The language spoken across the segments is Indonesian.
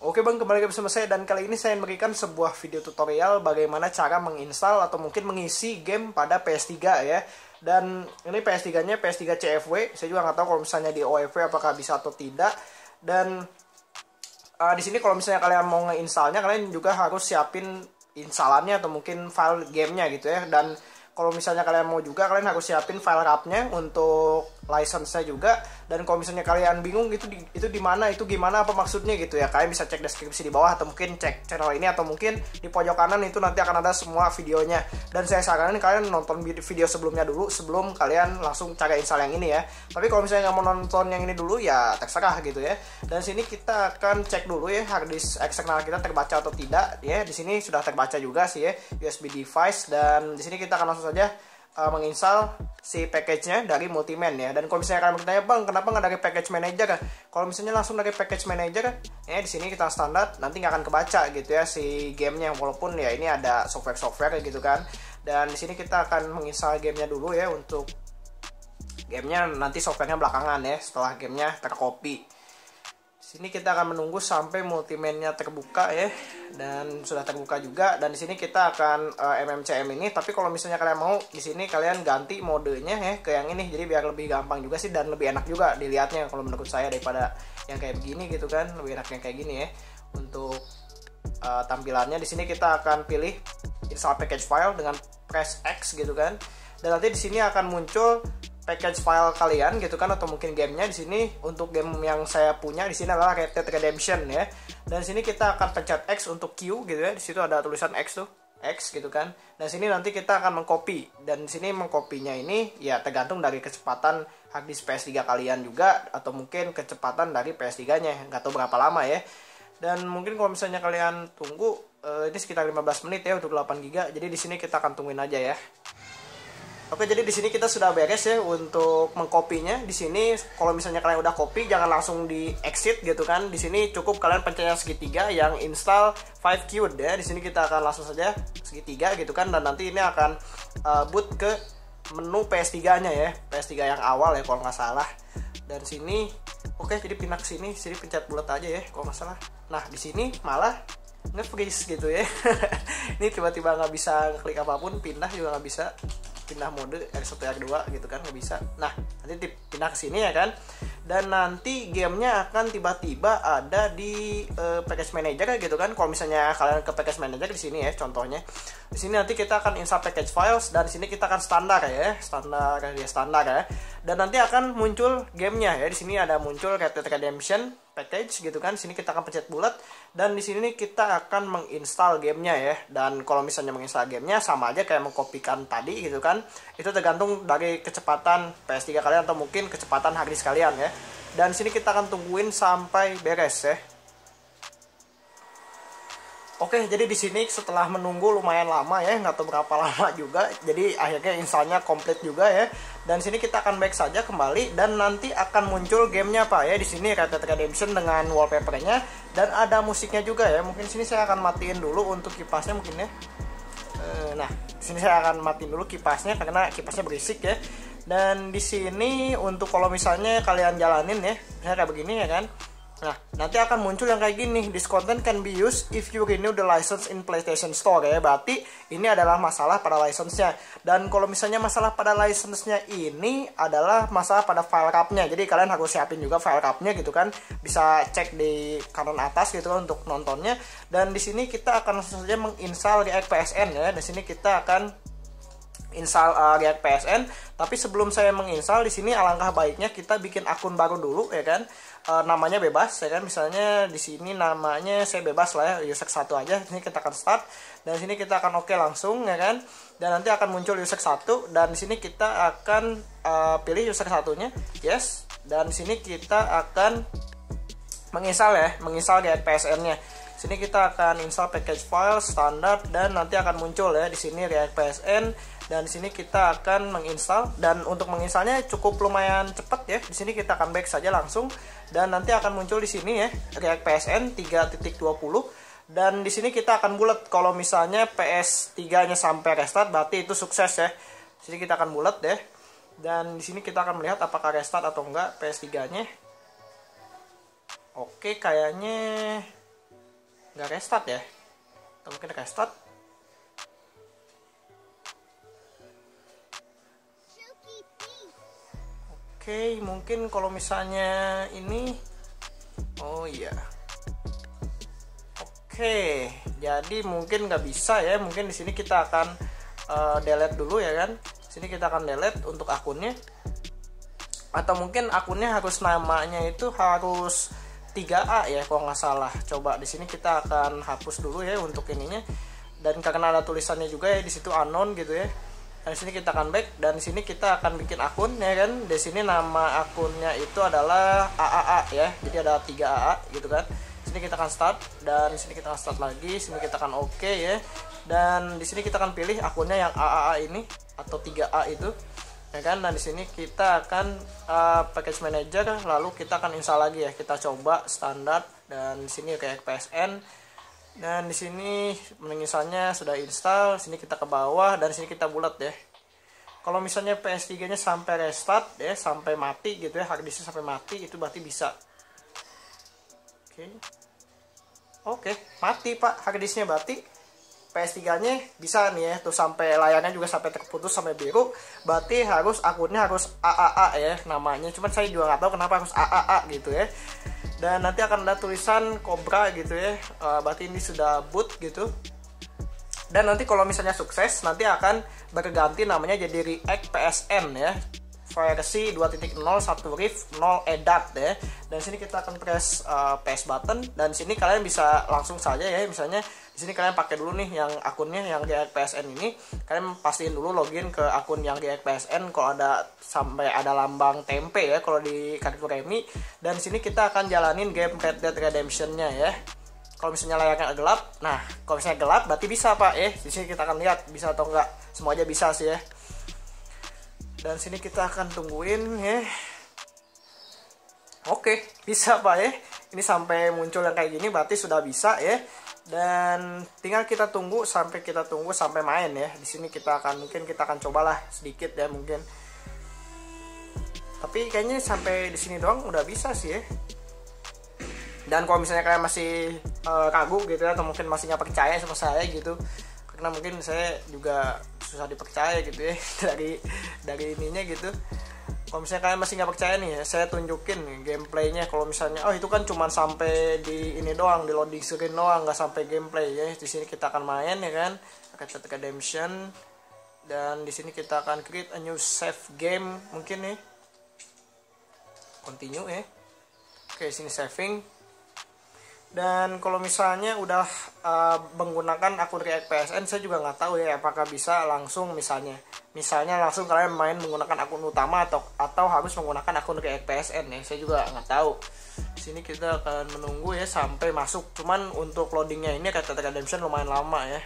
Oke bang, kembali lagi bersama saya dan kali ini saya memberikan sebuah video tutorial bagaimana cara menginstal atau mungkin mengisi game pada PS3 ya. Dan ini PS3-nya PS3 CFW, saya juga nggak tahu kalau misalnya di OFW apakah bisa atau tidak. Dan di sini kalau misalnya kalian mau ngeinstalnya, kalian juga harus siapin instalannya atau mungkin file gamenya gitu ya. Dan kalau misalnya kalian mau juga, kalian harus siapin file RAR-nya untuk license-nya juga. Dan kalau misalnya kalian bingung itu di mana, itu gimana, apa maksudnya gitu ya, kalian bisa cek deskripsi di bawah atau mungkin cek channel ini atau mungkin di pojok kanan itu nanti akan ada semua videonya. Dan saya saranin kalian nonton video sebelumnya dulu sebelum kalian langsung cara install yang ini ya. Tapi kalau misalnya nggak mau nonton yang ini dulu ya terserah gitu ya. Dan sini kita akan cek dulu ya harddisk eksternal kita terbaca atau tidak ya. Di sini sudah terbaca juga sih ya, USB device. Dan di sini kita akan langsung saja menginstal si package-nya dari Multiman ya. Dan kalau misalnya kalian bertanya, bang kenapa nggak dari package manager ya? Kalau misalnya langsung dari package manager ya, di sini kita standar nanti nggak akan kebaca gitu ya si gamenya, walaupun ya ini ada software gitu kan. Dan di sini kita akan menginstal gamenya dulu ya. Untuk gamenya nanti softwarenya belakangan ya, setelah gamenya tercopy. Sini kita akan menunggu sampai Multiman-nya terbuka ya, dan sudah terbuka juga. Dan di sini kita akan MMCM ini. Tapi kalau misalnya kalian mau, di sini kalian ganti modenya ya ke yang ini. Jadi biar lebih gampang juga sih dan lebih enak juga dilihatnya kalau menurut saya daripada yang kayak begini gitu kan. Lebih enak yang kayak gini ya. Untuk tampilannya di sini kita akan pilih install package file dengan press X gitu kan. Dan nanti di sini akan muncul package file kalian gitu kan, atau mungkin gamenya. Di sini untuk game yang saya punya di sini adalah Red Dead Redemption ya. Dan sini kita akan pencet X untuk Q gitu ya. Di situ ada tulisan X tuh, X gitu kan. Dan sini nanti kita akan mengcopy. Dan di sini mengcopy-nya ini ya tergantung dari kecepatan harddisk PS3 kalian juga, atau mungkin kecepatan dari PS3-nya. Nggak tahu berapa lama ya. Dan mungkin kalau misalnya kalian tunggu ini sekitar 15 menit ya untuk 8 GB. Jadi di sini kita akan tungguin aja ya. Oke, jadi di sini kita sudah beres ya untuk mengkopinya. Di sini kalau misalnya kalian udah copy, jangan langsung di exit gitu kan. Di sini cukup kalian pencet segitiga yang install 5Q ya. Di sini kita akan langsung saja segitiga gitu kan, dan nanti ini akan boot ke menu PS3-nya ya. PS3 yang awal ya kalau nggak salah. Dan sini oke, jadi pindah ke sini pencet bulat aja ya kalau nggak salah. Nah, di sini malah nge-freeze gitu ya. Ini tiba-tiba nggak bisa klik apapun, pindah juga nggak bisa. Pindah mode R1 R2 gitu kan, nggak bisa. Nah, nanti pindah ke sini ya kan. Dan nanti gamenya akan tiba-tiba ada di package manager gitu kan. Kalau misalnya kalian ke package manager di sini ya contohnya. Di sini nanti kita akan install package files, dan di sini kita akan standar ya, standar ya. Dan nanti akan muncul gamenya ya. Di sini ada muncul Red Dead Redemption package gitu kan. Sini kita akan pencet bulat, dan di sini kita akan menginstal gamenya ya. Dan kalau misalnya menginstal gamenya sama aja kayak mengkopikan tadi gitu kan. Itu tergantung dari kecepatan PS3 kalian atau mungkin kecepatan harddisk kalian ya. Dan sini kita akan tungguin sampai beres ya. Oke, jadi di sini setelah menunggu lumayan lama ya, nggak tahu berapa lama juga. Jadi akhirnya installnya komplit juga ya. Dan sini kita akan back saja kembali, dan nanti akan muncul gamenya Pak ya. Di sini Red Dead Redemption dengan wallpapernya, dan ada musiknya juga ya. Mungkin sini saya akan matiin dulu untuk kipasnya mungkin ya. Nah, di sini saya akan matiin dulu kipasnya karena kipasnya berisik ya. Dan di sini untuk kalau misalnya kalian jalanin ya, misalnya kayak begini ya kan. Nah, nanti akan muncul yang kayak gini. This content can be used if you renew the license in PlayStation Store ya. Berarti ini adalah masalah pada license-nya. Dan kalau misalnya masalah pada license-nya ini adalah masalah pada file RAR-nya. Jadi kalian harus siapin juga file RAR-nya gitu kan. Bisa cek di kanan atas gitu kan untuk nontonnya. Dan di sini kita akan langsung saja menginstal React PSN ya. Di sini kita akan install React PSN. Tapi sebelum saya menginstal, di sini alangkah baiknya kita bikin akun baru dulu ya kan. Namanya bebas ya kan, misalnya di sini namanya saya bebas lah ya, user 1 aja. Di sini kita akan start, dan di sini kita akan oke langsung ya kan. Dan nanti akan muncul user 1, dan di sini kita akan pilih user 1-nya yes. Dan di sini kita akan menginstal ya, menginstal React PSN-nya. Sini kita akan install package file standar, dan nanti akan muncul ya di sini React PSN. Dan di sini kita akan menginstal, dan untuk menginstalnya cukup lumayan cepat ya. Di sini kita akan back saja langsung, dan nanti akan muncul di sini ya React PSN 3.20. Dan di sini kita akan bulat. Kalau misalnya PS3-nya sampai restart berarti itu sukses ya. Di sini kita akan bulat ya. Dan di sini kita akan melihat apakah restart atau enggak PS3-nya. Oke, kayaknya nggak restart ya, atau mungkin restart. Oke, mungkin kalau misalnya ini, oh iya, oke, jadi mungkin nggak bisa ya. Mungkin di sini kita akan delete dulu ya kan. Sini kita akan delete untuk akunnya, atau mungkin akunnya harus namanya itu harus 3A ya kalau nggak salah. Coba di sini kita akan hapus dulu ya untuk ininya, dan karena ada tulisannya juga ya di situ unknown gitu ya. Dan di sini kita akan back, dan di sini kita akan bikin akun ya kan. Di sini nama akunnya itu adalah AAA ya. Jadi ada 3AA gitu kan. Di sini kita akan start, dan di sini kita akan start lagi. Sini kita akan oke ya. Dan di sini kita akan pilih akunnya yang AAA ini atau 3A itu. Ya kan, dan di sini kita akan package manager, lalu kita akan install lagi ya. Kita coba standar, dan di sini kayak PSN, dan di sini misalnya sudah install. Sini kita ke bawah, dan sini kita bulat ya. Kalau misalnya PS3-nya sampai restart ya, sampai mati gitu ya, harddisknya sampai mati, itu berarti bisa. Oke, mati Pak harddisknya, berarti PS3-nya bisa nih ya, tuh sampai layarnya juga sampai terputus sampai biru, berarti akunnya harus AAA ya namanya. Cuman saya juga nggak tahu kenapa harus AAA gitu ya. Dan nanti akan ada tulisan Cobra gitu ya, berarti ini sudah boot gitu. Dan nanti kalau misalnya sukses, nanti akan berganti namanya jadi React PSN ya, versi 2.0 1 rif 0 edat ya. Dan sini kita akan press PS button, dan sini kalian bisa langsung saja ya. Misalnya di sini kalian pakai dulu nih yang akunnya yang React PSN ini, kalian pastiin dulu login ke akun yang React PSN. Kalau ada sampai ada lambang tempe ya kalau di kartu remi. Dan di sini kita akan jalanin game Red Dead Redemption-nya ya. Kalau misalnya layarnya gelap, nah kalau misalnya gelap berarti bisa Pak ya. Di sini kita akan lihat bisa atau enggak. Semua aja bisa sih ya. Dan sini kita akan tungguin ya. Oke, bisa Pak ya. Ini sampai muncul yang kayak gini berarti sudah bisa ya. Dan tinggal kita tunggu sampai main ya. Di sini kita akan cobalah sedikit ya mungkin. Tapi kayaknya sampai di sini doang udah bisa sih ya. Dan kalau misalnya kalian masih ragu gitu ya, atau mungkin masih nggak percaya sama saya gitu, karena mungkin saya juga susah dipercaya gitu ya dari ininya gitu. Kalau misalnya kalian masih nggak percaya nih ya, saya tunjukin nih gameplaynya. Kalau misalnya itu kan cuma sampai di ini doang, di loading screen doang, nggak sampai gameplay ya. Di sini kita akan main ya kan, Red Dead Redemption, dan di sini kita akan create a new save game mungkin nih, continue ya. Oke, sini saving. Dan kalau misalnya udah menggunakan akun React PSN, saya juga nggak tahu ya apakah bisa langsung misalnya langsung kalian main menggunakan akun utama atau harus menggunakan akun React PSN ya. Saya juga nggak tahu. Di sini kita akan menunggu ya sampai masuk. Cuman untuk loadingnya ini Red Dead Redemption lumayan lama ya.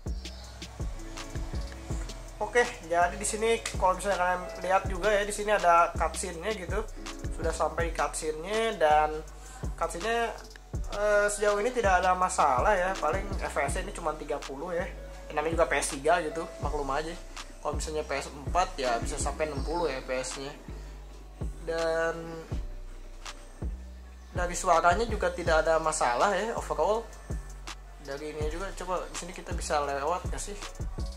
Oke, jadi di sini kalau misalnya kalian lihat juga ya, di sini ada cutscene-nya gitu. Sudah sampai cutscene-nya, dan cutscene-nya sejauh ini tidak ada masalah ya. Paling FPS ini cuma 30 ya. Namanya juga PS3 gitu, maklum aja. Kalau misalnya PS4 ya bisa sampai 60 ya FPS-nya. Dan dari suaranya juga tidak ada masalah ya overall. Dari ini juga, coba di sini kita bisa lewat nggak sih?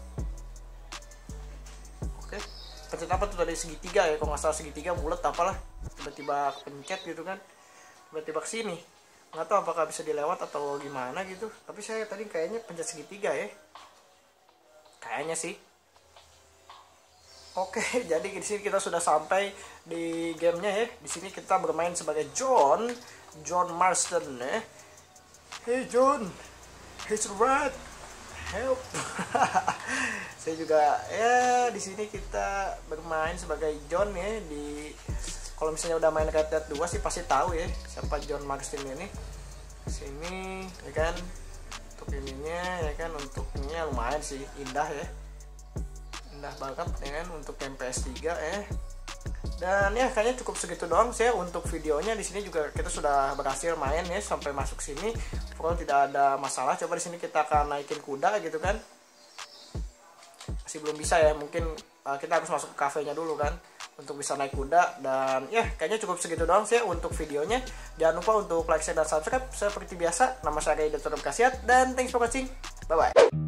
Oke, pencet apa tuh, dari segitiga ya, kalau nggak salah segitiga bulat apalah. Tiba-tiba pencet gitu kan, tiba-tiba kesini. Nggak tahu apakah bisa dilewat atau gimana gitu, tapi saya tadi kayaknya pencet segitiga ya, kayaknya sih. Oke, jadi di sini kita sudah sampai di gamenya ya. Di sini kita bermain sebagai John Marston ya. Hey John, he's right, help. Saya juga ya, di sini kita bermain sebagai John ya. Kalau misalnya udah main Red Dead 2 sih pasti tahu ya siapa John Marston ini. Sini ya kan, untuk ininya ya kan, untuk ininya lumayan sih, indah ya, indah banget ya kan untuk game PS3 ya. Dan ya kayaknya cukup segitu doang sih untuk videonya. Di sini juga kita sudah berhasil main ya sampai masuk sini, pokoknya tidak ada masalah. Coba di sini kita akan naikin kuda gitu kan, masih belum bisa ya, mungkin kita harus masuk ke kafenya dulu kan. untuk bisa naik kuda. Dan ya kayaknya cukup segitu doang sih untuk videonya. Jangan lupa untuk like, share, dan subscribe seperti biasa. Nama saya Ray Dr. Kasiat dan thanks for watching. Bye bye.